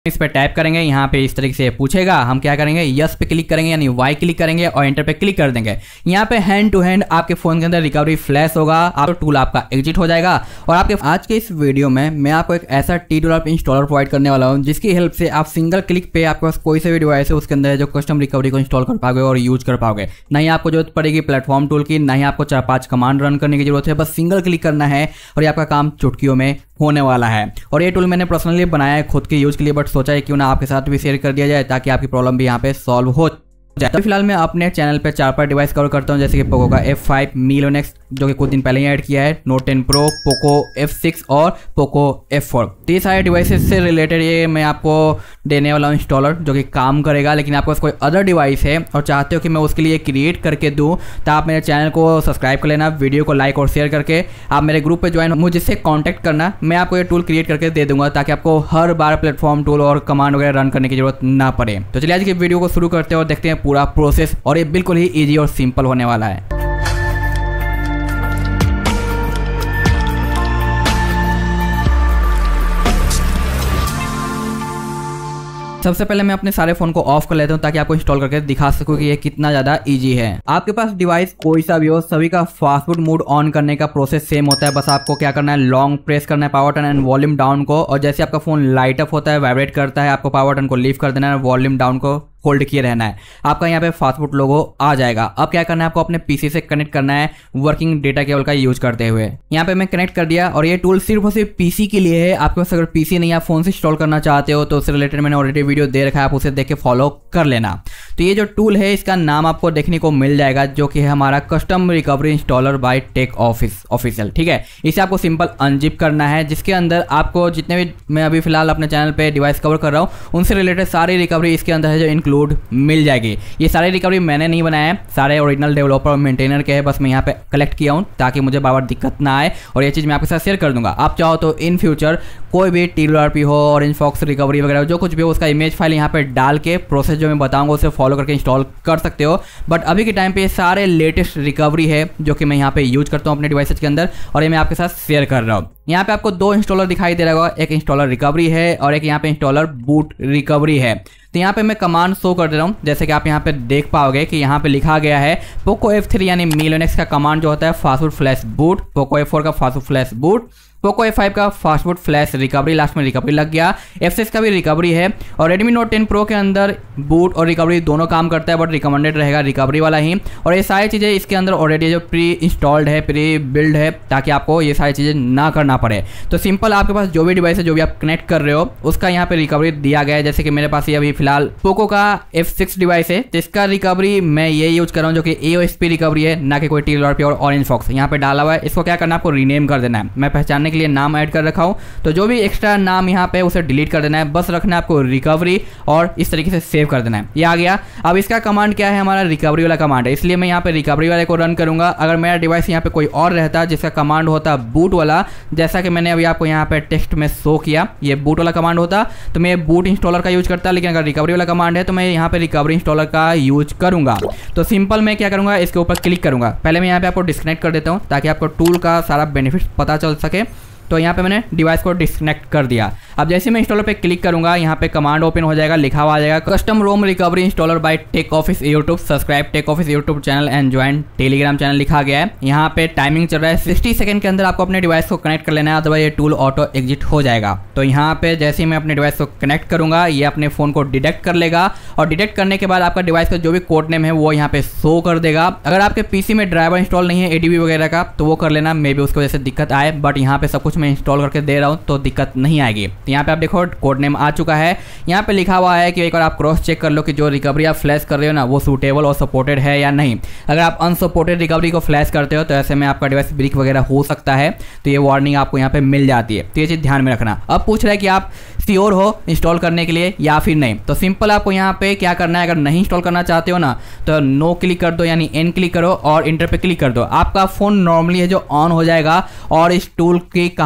इस पे टैप करेंगे, यहाँ पे इस तरीके से पूछेगा, हम क्या करेंगे यस पे क्लिक करेंगे यानी वाई क्लिक करेंगे और एंटर पे क्लिक कर देंगे। यहाँ पे हैंड टू हैंड आपके फोन के अंदर रिकवरी फ्लैश होगा, आपका टूल आपका एग्जिट हो जाएगा। और आपके आज के इस वीडियो में मैं आपको एक ऐसा टी2 इंस्टॉलर प्रोवाइड करने वाला हूँ जिसकी हेल्प से आप सिंगल क्लिक पे आपके पास कोई से भी डिवाइस है उसके अंदर जो कस्टम रिकवरी को इंस्टॉल कर पाओगे और यूज कर पाओगे। ना ही आपको जरूरत पड़ेगी प्लेटफॉर्म टूल की, ना ही आपको 4-5 कमांड रन करने की जरूरत है, बस सिंगल क्लिक करना है और ये आपका काम चुटकियों में होने वाला है। और ये टूल मैंने पर्सनली बनाया है खुद के यूज के लिए, बट सोचा है क्यों ना आपके साथ भी शेयर कर दिया जाए ताकि आपकी प्रॉब्लम भी यहाँ पे सॉल्व हो जाए। तो फिलहाल मैं अपने चैनल पे 4-5 डिवाइस कवर करता हूँ, जैसे कि पोको का F5, Mi Leo Nex जो कि कुछ दिन पहले ही ऐड किया है, Note 10 Pro, पोको F6 और पोको F4। तो ये सारे डिवाइसेस से रिलेटेड ये मैं आपको देने वाला हूँ इंस्टॉलर जो कि काम करेगा। लेकिन आपके पास कोई अदर डिवाइस है और चाहते हो कि मैं उसके लिए क्रिएट करके दूँ तो आप मेरे चैनल को सब्सक्राइब कर लेना, वीडियो को लाइक और शेयर करके आप मेरे ग्रुप पर ज्वाइन मुझसे कॉन्टैक्ट करना, मैं आपको ये टूल क्रिएट करके दे दूंगा ताकि आपको हर बार प्लेटफॉर्म टूल और कमांड वगैरह रन करने की जरूरत ना पड़े। तो चलिए आज की वीडियो को शुरू करते हैं और देखते हैं पूरा प्रोसेस, और ये बिल्कुल ही ईजी और सिंपल होने वाला है। सबसे पहले मैं अपने सारे फोन को ऑफ कर लेता हूं ताकि आपको इंस्टॉल करके दिखा सकूं कि ये कितना ज्यादा इजी है। आपके पास डिवाइस कोई सा भी हो, सभी का फास्ट मोड ऑन करने का प्रोसेस सेम होता है। बस आपको क्या करना है, लॉन्ग प्रेस करना है power button and volume down को, और जैसे आपका फोन लाइट अप होता है, वाइब्रेट करता है, आपको पावर बटन को लिफ्ट कर देना है, वॉल्यूम डाउन को होल्ड किए रहना है। आपका यहाँ पे फास्टफूड लोगो आ जाएगा। अब क्या करना है, आपको अपने पीसी से कनेक्ट करना है वर्किंग डेटा केबल का यूज करते हुए। यहाँ पे मैं कनेक्ट कर दिया और ये टूल सिर्फ और सिर्फ पीसी के लिए है। आपके पास अगर पीसी नहीं आप फोन से इंस्टॉल करना चाहते हो तो उससे रिलेटेड मैंने ऑलरेडी वीडियो दे रखा है, आप उसे देख के फॉलो कर लेना। तो ये जो टूल है इसका नाम आपको देखने को मिल जाएगा जो कि है हमारा custom recovery installer by tech official. ठीक है, इसे आपको सिंपल अनजिप करना है, जिसके अंदर आपको जितने भी मैं अभी फिलहाल अपने चैनल पे डिवाइस कवर कर रहा हूँ उनसे रिलेटेड सारी रिकवरी इसके अंदर है जो इंक्लूड मिल जाएगी। ये सारे रिकवरी मैंने नहीं बनाया है, सारे ओरिजिनल डेवलपर और मेंटेनर के हैं, बस मैं यहाँ पे कलेक्ट किया हूँ ताकि मुझे बार बार दिक्कत ना आए, और ये चीज़ मैं आपके साथ शेयर कर दूंगा। आप चाहो तो इन फ्यूचर कोई भी टी2 हो, ऑरेंज फॉक्स रिकवरी वगैरह जो कुछ भी हो उसका इमेज फाइल यहाँ पे डाल के प्रोसेस जो मैं बताऊंगा उसे फॉलो करके इंस्टॉल कर सकते हो। बट अभी के टाइम पे ये सारे लेटेस्ट रिकवरी है जो कि मैं यहाँ पे यूज करता हूँ अपने डिवाइसेज के अंदर, और ये मैं आपके साथ शेयर कर रहा हूँ। यहाँ पे आपको 2 इंस्टॉलर दिखाई दे रहा होगा, एक इंस्टॉलर रिकवरी है और एक यहाँ पे इंस्टॉलर बूट रिकवरी है। तो यहाँ पे मैं कमांड शो कर दे रहा हूँ, जैसे कि आप यहाँ पे देख पाओगे कि यहाँ पे लिखा गया है पोको F3 यानी Mi Leo Nex का कमांड जो होता है fast food flash boot, Poco F4 का fastboot flash boot, Poco F5 का फास्टफूड फ्लैश रिकवरी, लास्ट में रिकवरी लग गया, F6 का भी रिकवरी है, और Redmi Note 10 Pro के अंदर बूट और रिकवरी दोनों काम करता है, बट रिकमेंडेड रहेगा रिकवरी वाला ही। और ये सारी चीज़ें इसके अंदर ऑलरेडी जो प्री इंस्टॉल्ड है, प्री बिल्ड है, ताकि आपको ये सारी चीज़ें ना करना पड़े। तो सिंपल आपके पास जो भी डिवाइस है, जो भी आप कनेक्ट कर रहे हो उसका यहाँ पे रिकवरी दिया गया है। जैसे कि मेरे पास ये अभी फिलहाल पोको का F6 डिवाइस है, जिसका रिकवरी मैं ये यूज कर रहा हूँ जो कि AOSP रिकवरी है, ना कि कोई टी2 और ऑरेंज फॉक्स यहाँ पे डाला हुआ है। इसको क्या करना है, आपको रीनेम कर देना है। मैं पहचानने के लिए नाम ऐड कर रखा हूं, तो जो भी एक्स्ट्रा नाम यहाँ पे उसे डिलीट कर देना है, बस रखना है आपको रिकवरी और इस तरीके से सेव कर देना है। ये आ गया। अब इसका कमांड क्या है, हमारा रिकवरी वाला कमांड है, इसलिए मैं यहाँ पे रिकवरी वाले को रन करूंगा। अगर मेरा डिवाइस यहाँ पे कोई और रहता जिसका कमांड होता बूट वाला, जैसा कि मैंने अभी आपको यहाँ पे टेक्स्ट में शो किया, ये बूट वाला कमांड होता तो मैं बूट इंस्टॉलर का यूज करता, लेकिन अगर रिकवरी वाला कमांड है तो मैं यहाँ पे रिकवरी इंस्टॉलर का यूज करूंगा। तो सिंपल मैं क्या करूंगा, इसके ऊपर क्लिक करूंगा। पहले मैं यहाँ पे आपको डिस्कनेक्ट कर देता हूँ ताकि आपको टूल का सारा बेनिफिट पता चल सके। तो यहाँ पे मैंने डिवाइस को डिस्कनेक्ट कर दिया। अब जैसे मैं इंस्टॉलर पे क्लिक करूंगा, यहाँ पे कमांड ओपन हो जाएगा, लिखा हुआ आ जाएगा custom ROM recovery installer by tech office YouTube, subscribe tech office YouTube channel and join Telegram channel लिखा गया है। यहाँ पे टाइमिंग चल रहा है 60 सेकंड के अंदर आपको अपने डिवाइस को कनेक्ट कर लेना है, अथवा ये टूल ऑटो एग्जिट हो जाएगा। तो यहाँ पे जैसे ही मैं अपने डिवाइस को कनेक्ट करूंगा, ये अपने फोन को डिटेक्ट कर लेगा, और डिटेक्ट करने के बाद आपका डिवाइस का जो भी कोड नेम है वो यहाँ पे शो कर देगा। अगर आपके पीसी में ड्राइवर इंस्टॉल नहीं है ADB वगैरह का तो वो कर लेना, मे बी उसकी वजह से दिक्कत आए, बट यहाँ पे सब कुछ मैं इंस्टॉल करके दे रहा हूँ तो दिक्कत नहीं आएगी। तो यहाँ पे आप देखो कोड नेम आ चुका है, यहाँ पे लिखा हुआ है कि एक बार आप क्रॉस चेक कर लो कि जो रिकवरी आप फ्लैश कर रहे हो ना वो सूटेबल और सपोर्टेड है या नहीं। अगर आप अनसपोर्टेड रिकवरी को फ्लैश करते हो तो ऐसे में आपका डिवाइस ब्रेक वगैरह हो सकता है, तो ये वार्निंग आपको यहाँ पे मिल जाती है। तो ये चीज़ ध्यान में रखना। अब पूछ रहा है कि आप श्योर हो इंस्टॉल करने के लिए या फिर नहीं, तो सिंपल आपको यहाँ पे क्या करना है, अगर नहीं इंस्टॉल करना चाहते हो ना तो नो क्लिक कर दो, यानी एन क्लिक करो और इंटर पे क्लिक कर दो। आपका फोन नॉर्मली है जो ऑन हो जाएगा और इस टूल की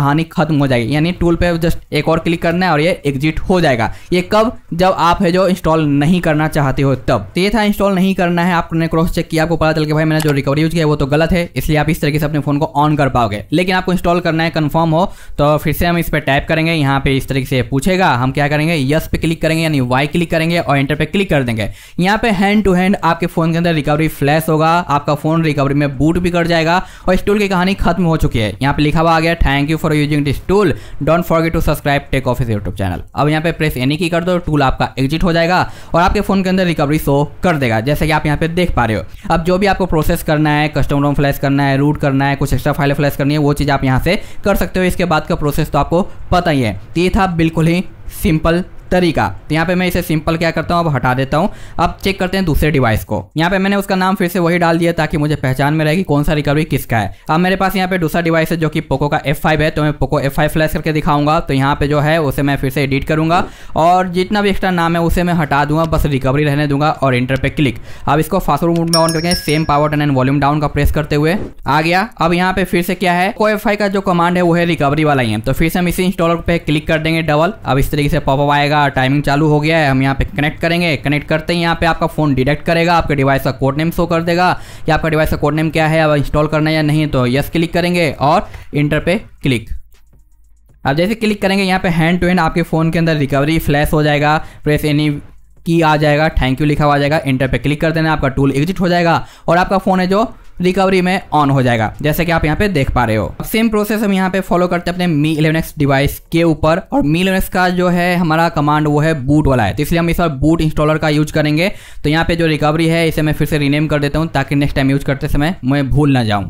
कहानी खत्म हो जाएगी, यानी टूल पे जस्ट एक और क्लिक करना है और ये एग्जिट हो जाएगा। ये कब, जब आप है जो इंस्टॉल नहीं करना चाहते हो तब। तो ये था इंस्टॉल नहीं करना है, आपने क्रॉस चेक किया, आपको पता चल गया भाई मैंने जो रिकवरी यूज किया वो तो गलत है, इसलिए आप इस तरीके से अपने फोन को ऑन कर पाओगे। लेकिन आपको इंस्टॉल करना है कंफर्म हो तो फिर से हम इस पर टैप करेंगे, यहाँ पे इस तरीके से पूछेगा, हम क्या करेंगे यस पे क्लिक करेंगे यानी वाई क्लिक करेंगे और एंटर पे क्लिक कर देंगे। यहाँ पे हैंड टू हैंड आपके फोन के अंदर रिकवरी फ्लैश होगा, आपका फोन रिकवरी में बूट भी कर जाएगा और इस टूल की कहानी खत्म हो चुकी है। यहाँ पे लिखा हुआ आ गया thank you for using this tool, don't forget to subscribe tech office YouTube channel. अब यहाँ पे प्रेस एनी की कर दो, टूल आपका एग्जिट हो जाएगा और आपके फोन के अंदर रिकवरी शो कर देगा, जैसे कि आप यहाँ पे देख पा रहे हो। अब जो भी आपको प्रोसेस करना है, कस्टम रोम फ्लैश करना है, रूट करना है, कुछ एक्स्ट्रा फाइल फ्लैश करनी है, वो चीज़ आप यहाँ से कर सकते हो। इसके बाद का प्रोसेस तो आपको पता ही है। ये था बिल्कुल ही सिंपल तरीका। तो यहाँ पे मैं इसे सिंपल क्या करता हूँ, अब हटा देता हूँ। अब चेक करते हैं दूसरे डिवाइस को। यहाँ पे मैंने उसका नाम फिर से वही डाल दिया ताकि मुझे पहचान में रहेगी कौन सा रिकवरी किसका है। अब मेरे पास यहाँ पे दूसरा डिवाइस है जो कि पोको का F5 है, तो मैं पोको F5 फ्लैश करके दिखाऊंगा। तो यहाँ पे जो है उसे मैं फिर से एडिट करूंगा और जितना भी एक्स्ट्रा नाम है उसे मैं हटा दूंगा, बस रिकवरी रहने दूंगा और इंटर पे क्लिक। अब इसको फास्टफॉरवर्ड मोड में ऑन करके same power button and volume down का प्रेस करते हुए आ गया। अब यहाँ पे फिर से क्या है, पोको F5 का जो कमांड है वो है रिकवरी वाला ही है, तो फिर से हम इसी इंस्टॉलर पे क्लिक कर देंगे डबल। अब इस तरीके से पॉपअप आएगा, टाइमिंग चालू हो गया है। हम यहाँ पे कनेक्ट करेंगे, कनेक्ट करते ही यहाँ पे आपका फोन डिटेक्ट करेगा, आपके डिवाइस का कोड नेम शो कर देगा कि आपका डिवाइस का कोड नेम क्या है, अब इंस्टॉल करना है या नहीं, तो यस क्लिक करेंगे और इंटर पे क्लिक। अब जैसे क्लिक करेंगे यहाँ पे हैंड टू हैंड आपके फोन के अंदर रिकवरी फ्लैश हो जाएगा, प्रेस एनी की आ जाएगा, थैंक यू लिखा हुआ आ जाएगा, इंटर पे क्लिक कर देना, आपका टूल एग्जिट हो जाएगा और आपका फोन है जो रिकवरी में ऑन हो जाएगा, जैसे कि आप यहाँ पे देख पा रहे हो। सेम प्रोसेस हम यहाँ पे फॉलो करते हैं अपने Mi 11X डिवाइस के ऊपर, और Mi 11X का जो है हमारा कमांड वो है बूट वाला है, तो इसलिए हम इस बार बूट इंस्टॉलर का यूज करेंगे। तो यहाँ पे जो रिकवरी है इसे मैं फिर से रीनेम कर देता हूँ ताकि नेक्स्ट टाइम यूज करते समय मैं भूल ना जाऊँ।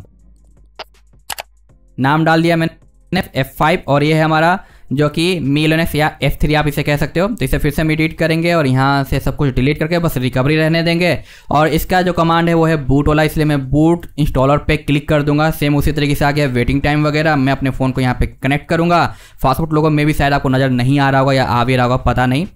नाम डाल दिया मैंने F5 और ये है हमारा जो कि Mi 11X या F3 आप इसे कह सकते हो। तो इसे फिर से हम एडिट करेंगे और यहाँ से सब कुछ डिलीट करके बस रिकवरी रहने देंगे। और इसका जो कमांड है वो है बूट वाला, इसलिए मैं बूट इंस्टॉलर पे क्लिक कर दूंगा। सेम उसी तरीके से आ गया वेटिंग टाइम वगैरह, मैं अपने फ़ोन को यहाँ पे कनेक्ट करूँगा। फास्टफूड लोगों में भी शायद आपको नज़र नहीं आ रहा होगा या आ भी रहा होगा, पता नहीं।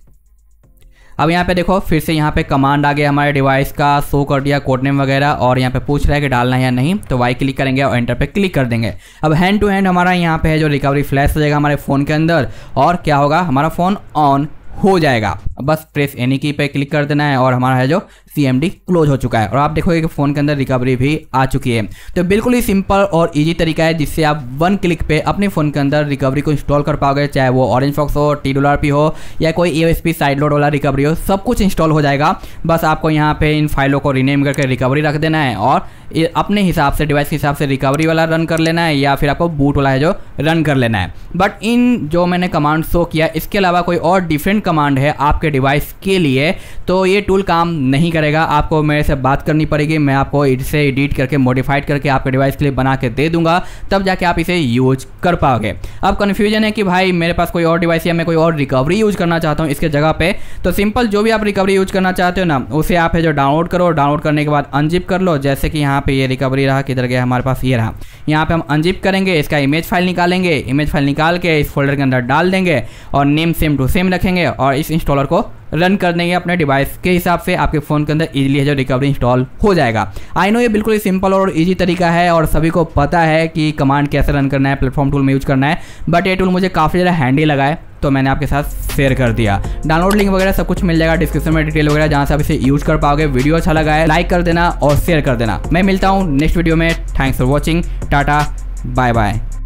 अब यहाँ पे देखो फिर से यहाँ पे कमांड आ गया, हमारे डिवाइस का शो कर दिया कोड नेम वगैरह, और यहाँ पे पूछ रहा है कि डालना है या नहीं, तो वाई क्लिक करेंगे और एंटर पे क्लिक कर देंगे। अब हैंड टू हैंड हमारा यहाँ पे है जो रिकवरी फ्लैश हो जाएगा हमारे फ़ोन के अंदर, और क्या होगा, हमारा फ़ोन ऑन हो जाएगा। बस प्रेस एनी की पे क्लिक कर देना है और हमारा है जो CMD क्लोज हो चुका है, और आप देखोगे कि फ़ोन के अंदर रिकवरी भी आ चुकी है। तो बिल्कुल ही सिंपल और इजी तरीका है जिससे आप वन क्लिक पे अपने फ़ोन के अंदर रिकवरी को इंस्टॉल कर पाओगे, चाहे वो ऑरेंज फॉक्स हो, TWRP हो या कोई AOSP साइड लोड वाला रिकवरी हो, सब कुछ इंस्टॉल हो जाएगा। बस आपको यहाँ पे इन फाइलों को रीनेम करके रिकवरी रख देना है और अपने हिसाब से डिवाइस के हिसाब से रिकवरी वाला रन कर लेना है या फिर आपको बूट वाला है जो रन कर लेना है। बट इन जो मैंने कमांड शो किया इसके अलावा कोई और डिफरेंट कमांड है आपके डिवाइस के लिए तो ये टूल काम नहीं करेगा। आपको मेरे से बात करनी पड़ेगी, मैं आपको इसे एडिट करके मॉडिफाइड करके आपके डिवाइस के लिए बना के दे दूंगा, तब जाके आप इसे यूज कर पाओगे। अब कन्फ्यूजन है कि भाई मेरे पास कोई और डिवाइस या मैं कोई और रिकवरी यूज करना चाहता हूँ इसके जगह पे, तो सिंपल जो भी आप रिकवरी यूज करना चाहते हो ना उसे आप है जो डाउनलोड करो, डाउनलोड करने के बाद अनजिप कर लो। जैसे कि यहाँ पे ये रिकवरी रहा, किधर गया हमारे पास, ये रहा। यहाँ पे हम अनजिप करेंगे, इसका इमेज फाइल निकालेंगे, इमेज फाइल निकाल के इस फोल्डर के अंदर डाल देंगे और नेम सेम टू सेम रखेंगे और इस इंस्टॉलर को रन कर देंगे अपने डिवाइस के हिसाब से। आपके फ़ोन के अंदर इजीली है जो रिकवरी इंस्टॉल हो जाएगा। आई नो ये बिल्कुल ही सिंपल और इजी तरीका है और सभी को पता है कि कमांड कैसे रन करना है, प्लेटफॉर्म टूल में यूज करना है, बट ये टूल मुझे काफ़ी ज़्यादा हैंडी लगा है तो मैंने आपके साथ शेयर कर दिया। डाउनलोड लिंक वगैरह सब कुछ मिल जाएगा डिस्क्रिप्शन में, डिटेल वगैरह, जहाँ से आप इसे यूज कर पाओगे। वीडियो अच्छा लगा है लाइक कर देना और शेयर कर देना। मैं मिलता हूँ नेक्स्ट वीडियो में। Thanks for watching, tata, bye bye.